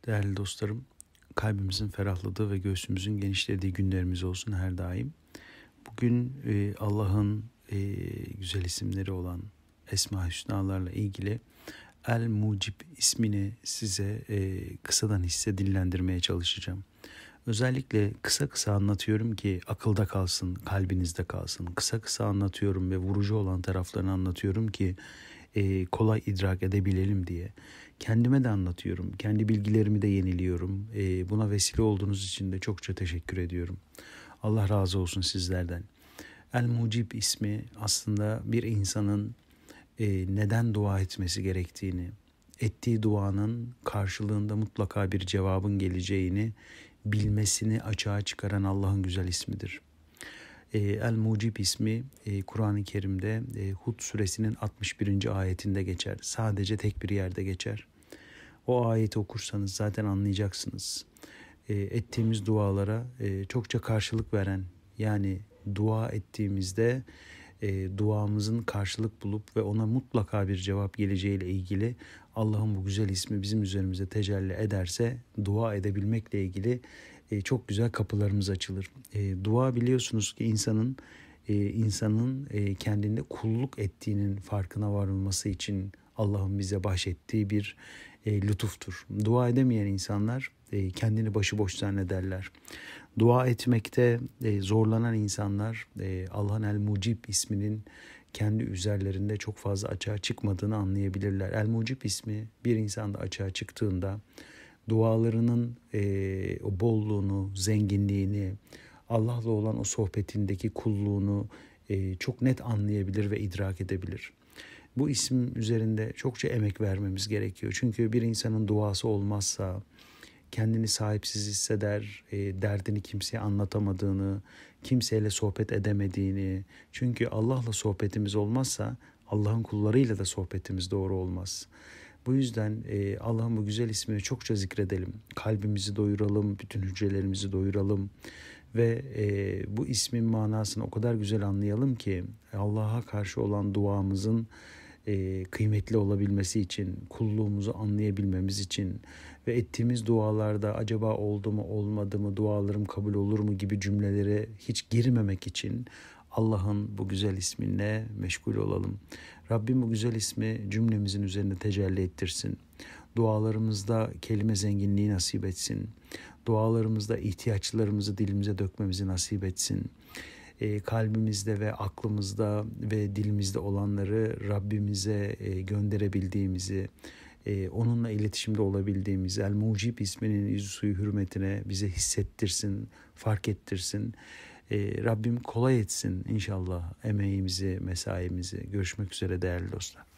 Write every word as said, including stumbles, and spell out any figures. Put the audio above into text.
Değerli dostlarım, kalbimizin ferahladığı ve göğsümüzün genişlediği günlerimiz olsun her daim. Bugün e, Allah'ın e, güzel isimleri olan Esma-i Hüsnalarla ilgili El-Mucib ismini size e, kısadan hisse dillendirmeye çalışacağım. Özellikle kısa kısa anlatıyorum ki akılda kalsın, kalbinizde kalsın. Kısa kısa anlatıyorum ve vurucu olan taraflarını anlatıyorum ki e, kolay idrak edebilelim diye. Kendime de anlatıyorum, kendi bilgilerimi de yeniliyorum. E, buna vesile olduğunuz için de çokça teşekkür ediyorum. Allah razı olsun sizlerden. El-Mucib ismi aslında bir insanın e, neden dua etmesi gerektiğini, ettiği duanın karşılığında mutlaka bir cevabın geleceğini bilmesini açığa çıkaran Allah'ın güzel ismidir. El-Mucib ismi Kur'an-ı Kerim'de Hud suresinin altmış birinci ayetinde geçer. Sadece tek bir yerde geçer. O ayeti okursanız zaten anlayacaksınız. Ettiğimiz dualara çokça karşılık veren, yani dua ettiğimizde duamızın karşılık bulup ve ona mutlaka bir cevap geleceğiyle ilgili Allah'ın bu güzel ismi bizim üzerimize tecelli ederse dua edebilmekle ilgili çok güzel kapılarımız açılır. Dua biliyorsunuz ki insanın insanın kendinde kulluk ettiğinin farkına varılması için Allah'ın bize bahşettiği bir lütuftur. Dua edemeyen insanlar kendini başıboş zannederler. Dua etmekte zorlanan insanlar Allah'ın El-Mucib isminin kendi üzerlerinde çok fazla açığa çıkmadığını anlayabilirler. El-Mucib ismi bir insanda açığa çıktığında dualarının e, o bolluğunu, zenginliğini, Allah'la olan o sohbetindeki kulluğunu e, çok net anlayabilir ve idrak edebilir. Bu isim üzerinde çokça emek vermemiz gerekiyor. Çünkü bir insanın duası olmazsa kendini sahipsiz hisseder, e, derdini kimseye anlatamadığını, kimseyle sohbet edemediğini. Çünkü Allah'la sohbetimiz olmazsa Allah'ın kullarıyla da sohbetimiz doğru olmaz. Bu yüzden e, Allah'ın bu güzel ismini çokça zikredelim. Kalbimizi doyuralım, bütün hücrelerimizi doyuralım. Ve e, bu ismin manasını o kadar güzel anlayalım ki Allah'a karşı olan duamızın e, kıymetli olabilmesi için, kulluğumuzu anlayabilmemiz için ve ettiğimiz dualarda acaba oldu mu olmadı mı, dualarım kabul olur mu gibi cümlelere hiç girmemek için Allah'ın bu güzel isminle meşgul olalım. Rabbim bu güzel ismi cümlemizin üzerinde tecelli ettirsin. Dualarımızda kelime zenginliği nasip etsin. Dualarımızda ihtiyaçlarımızı dilimize dökmemizi nasip etsin. E, kalbimizde ve aklımızda ve dilimizde olanları Rabbimize e, gönderebildiğimizi, e, onunla iletişimde olabildiğimizi, El-Mucib isminin yüzü suyu hürmetine bize hissettirsin, fark ettirsin. E, Rabbim kolay etsin inşallah emeğimizi, mesaimizi. Görüşmek üzere değerli dostlar.